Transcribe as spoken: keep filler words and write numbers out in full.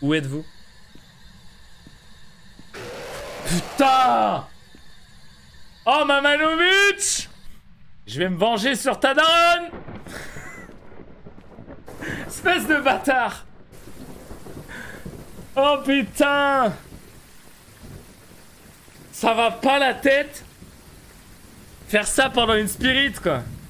Où êtes-vous? Putain! Oh Mamanovic! Je vais me venger sur ta daronne! Espèce de bâtard! Oh putain! Ça va pas la tête? Faire ça pendant une spirit quoi!